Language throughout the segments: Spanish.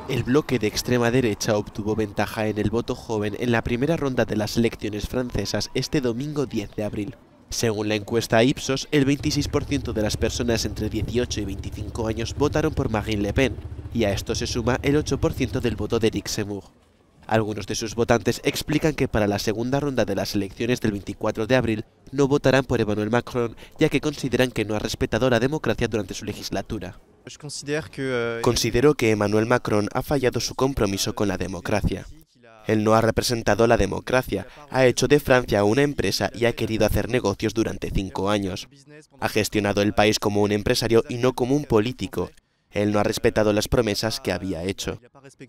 El bloque de extrema derecha obtuvo ventaja en el voto joven en la primera ronda de las elecciones francesas este domingo 10 de abril. Según la encuesta Ipsos, el 26% de las personas entre 18 y 25 años votaron por Marine Le Pen, y a esto se suma el 8% del voto de Éric Zemmour. Algunos de sus votantes explican que para la segunda ronda de las elecciones del 24 de abril no votarán por Emmanuel Macron, ya que consideran que no ha respetado la democracia durante su legislatura. Considero que Emmanuel Macron ha fallado su compromiso con la democracia. Él no ha representado la democracia, ha hecho de Francia una empresa y ha querido hacer negocios durante 5 años. Ha gestionado el país como un empresario y no como un político. Él no ha respetado las promesas que había hecho.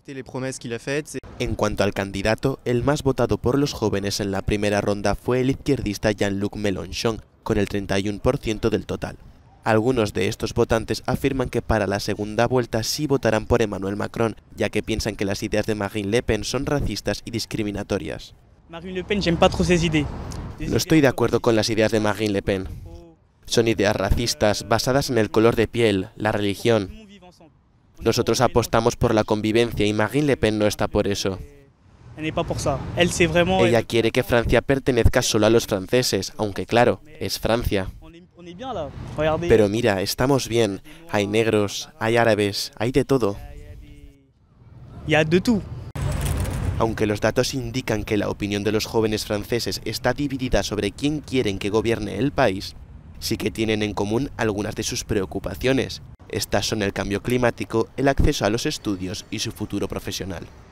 En cuanto al candidato, el más votado por los jóvenes en la primera ronda fue el izquierdista Jean-Luc Mélenchon, con el 31% del total. Algunos de estos votantes afirman que para la segunda vuelta sí votarán por Emmanuel Macron, ya que piensan que las ideas de Marine Le Pen son racistas y discriminatorias. No estoy de acuerdo con las ideas de Marine Le Pen. Son ideas racistas basadas en el color de piel, la religión. Nosotros apostamos por la convivencia y Marine Le Pen no está por eso. Ella quiere que Francia pertenezca solo a los franceses, aunque claro, es Francia. Pero mira, estamos bien. Hay negros, hay árabes, hay de todo. Aunque los datos indican que la opinión de los jóvenes franceses está dividida sobre quién quieren que gobierne el país, sí que tienen en común algunas de sus preocupaciones. Estas son el cambio climático, el acceso a los estudios y su futuro profesional.